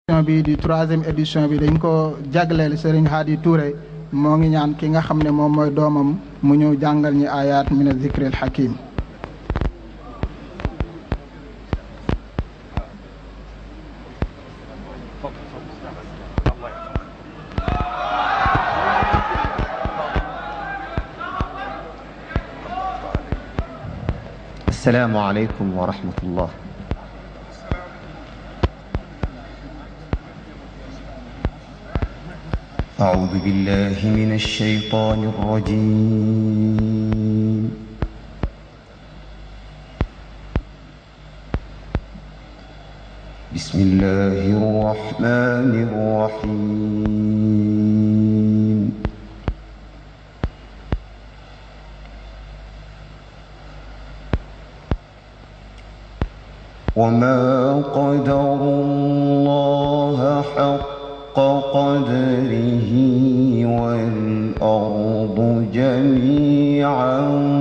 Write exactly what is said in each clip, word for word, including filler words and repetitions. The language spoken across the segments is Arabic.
bi di troisième édition bi dañ ko jagleel Serigne Hadi Touré moo ngi ñaan ki nga xam ne moom mooy doomam mu ñëw jàngal ñi ayat min az-zikril hakim. السلام عليكم ورحمة الله. أعوذ بالله من الشيطان الرجيم. بسم الله الرحمن الرحيم. وما قدروا الله حق قدره والأرض جميعا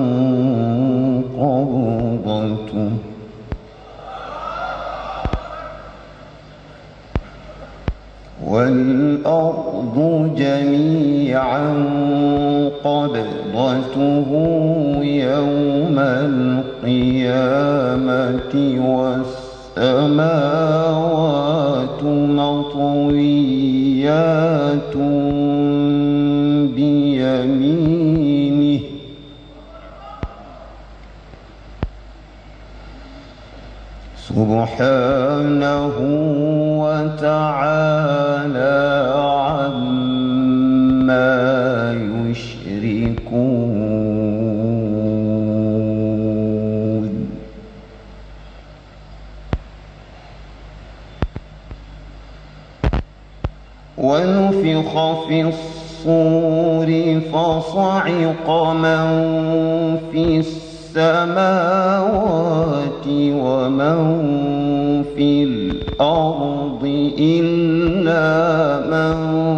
قبضته والأرض جميعا قبضته يوم القيامة والسماوات مطويات بيمينه سبحانه وتعالى عما يشركون. ونفخ في الصور فصعق من في السماوات ومن في الأرض إلا من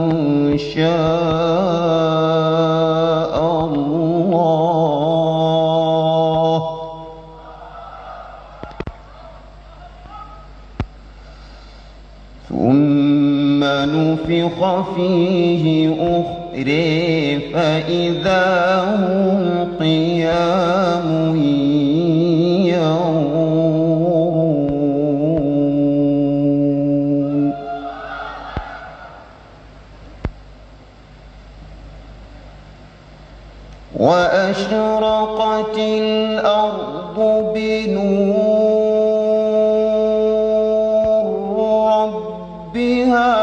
شاء الله ثم نفخ فيه أخرى فإذا هم قيام ينظرون. وأشرقت الأرض بنور ربها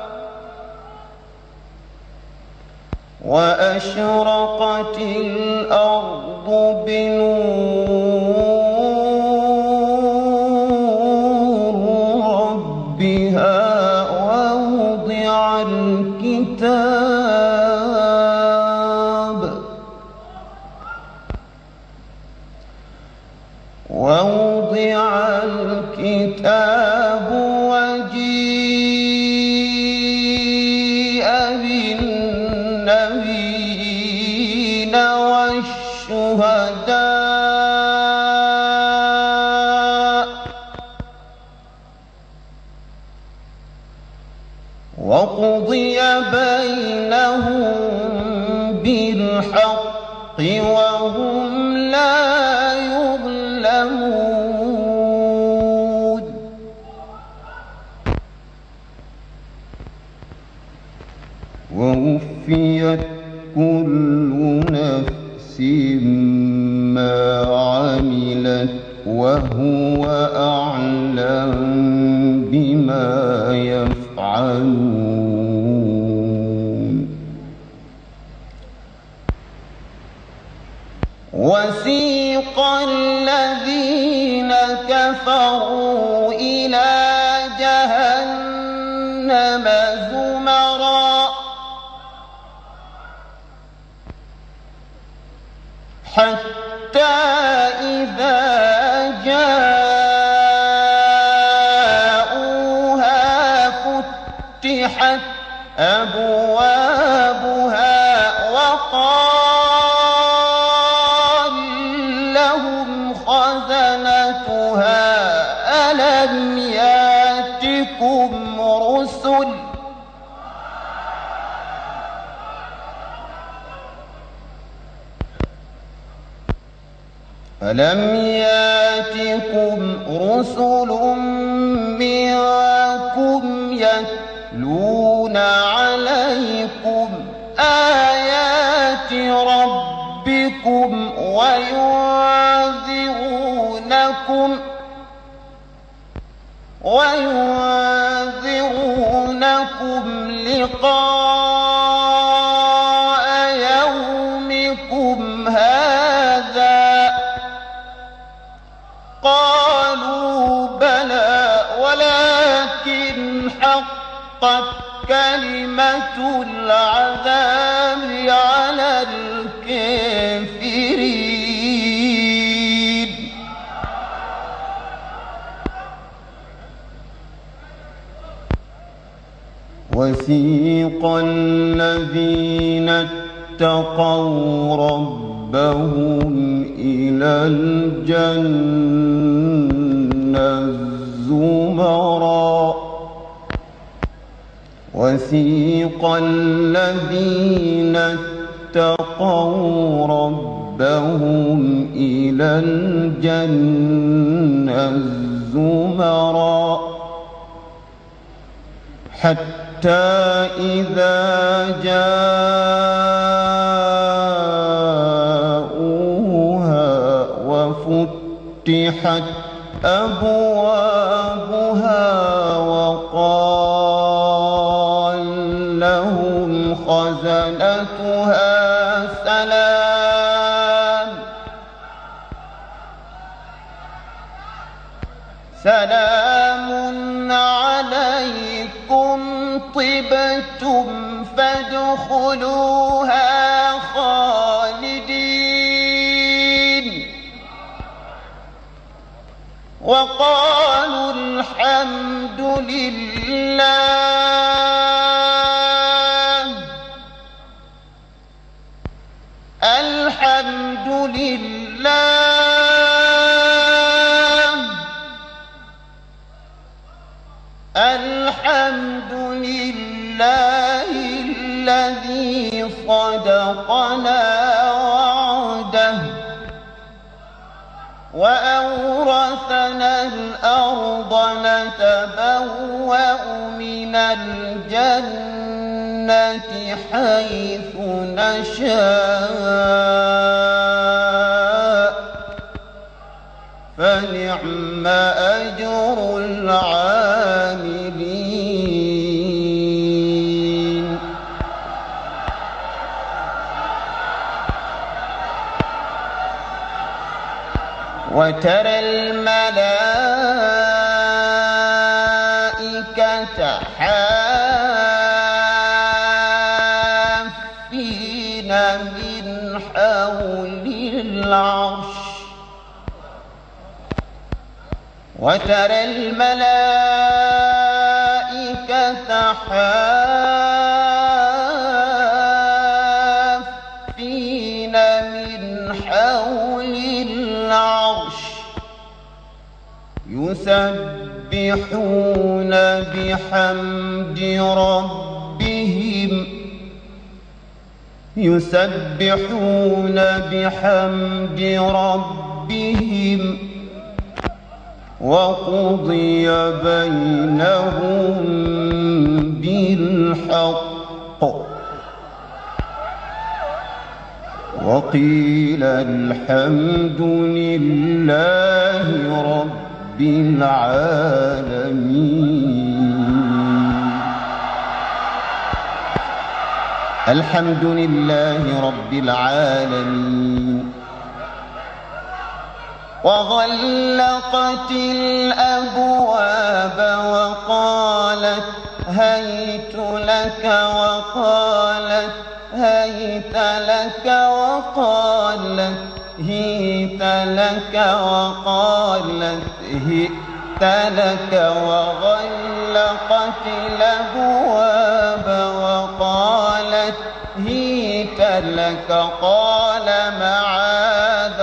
وأشرقت الأرض بنور ربها ووضع الكتاب ووضع الكتاب وجيء بالنبيين والشهداء وقضي بينهم بالحق وهم لا يظلمون. ووفيت كل نفس ما عملت وهو أعلم بما يفعلون. وسيق الذين كفروا إلى جهنم زمرا حتى إذا جاءوها فتحت أبوابها وقال لهم خزنتها ألم يأتكم رسل رسل ألم ياتكم رسل منكم يتلون عليكم آيات ربكم وينذرونكم وينذرونكم لقاء يومكم هذا قالوا بلى ولكن حقت كلمة العذاب على الكافرين وسيق الذين اتقوا ربهم إلى الجنة زمرًا وسيق الذين اتقوا ربهم إلى الجنة زمرًا حتى إذا جاءوها وفتحت أبوابها وقال لهم خزنتها سلام سلام عليكم طبتم فادخلوها خالدين وقالوا الحمد لله الحمد لله الحمد لله الذي صدقنا وعده وأورثنا الأرض نتبوأ من الجنة حيث نشاء فنعم أجر العاملين وترى الملائكة حافين من حول العرش وترى الملائكة حافين من حول العرش يسبحون بحمد ربهم يسبحون بحمد ربهم وقضي بينهم بالحق وقيل الحمد لله رب العالمين الحمد لله رب العالمين وغلقت الأبواب وقالت هيت لك وقالت هيت لك وقالت هيت لك وقالت هيت لك وغلقت الأبواب وقالت هيت لك قال معاذ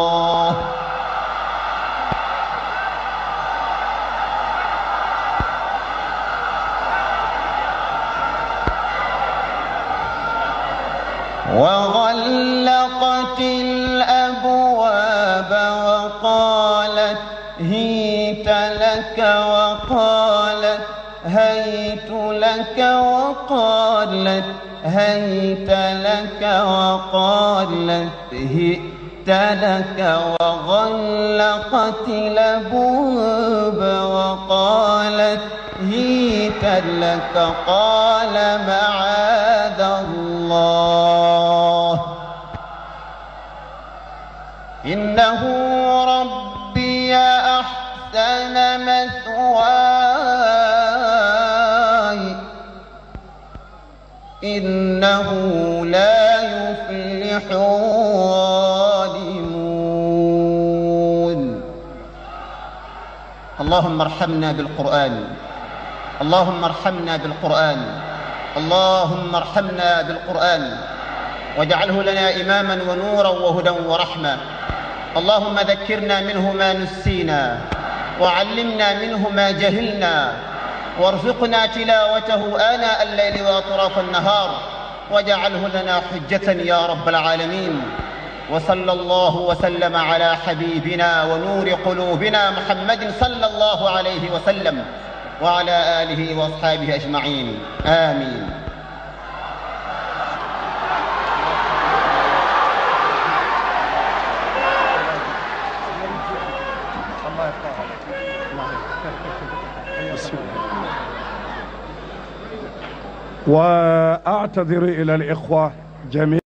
الله وغلقت الأبواب وقالت هيت لك وقالت هيت لك وقالت هيت لك وقالت هئت لك وغلقت الأبواب وقالت هيت لك قال معاذ الله إنه ربي أحسن مثواي إنه لا يفلح الظالمون. اللهم ارحمنا بالقرآن، اللهم ارحمنا بالقرآن، اللهم ارحمنا بالقرآن واجعله لنا إماما ونورا وهدى ورحمة. اللهم ذكرنا منه ما نسينا وعلمنا منه ما جهلنا وارزقنا تلاوته آناء الليل وأطراف النهار واجعله لنا حجة يا رب العالمين. وصلى الله وسلم على حبيبنا ونور قلوبنا محمد صلى الله عليه وسلم وعلى آله وأصحابه أجمعين آمين. وأعتذر إلى الإخوة جميعا.